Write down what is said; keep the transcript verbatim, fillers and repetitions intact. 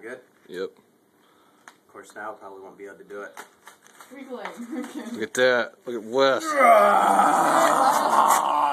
we good? Yep. Of course, now probably won't be able to do it. Wiggling. Look at that. Look at Wes.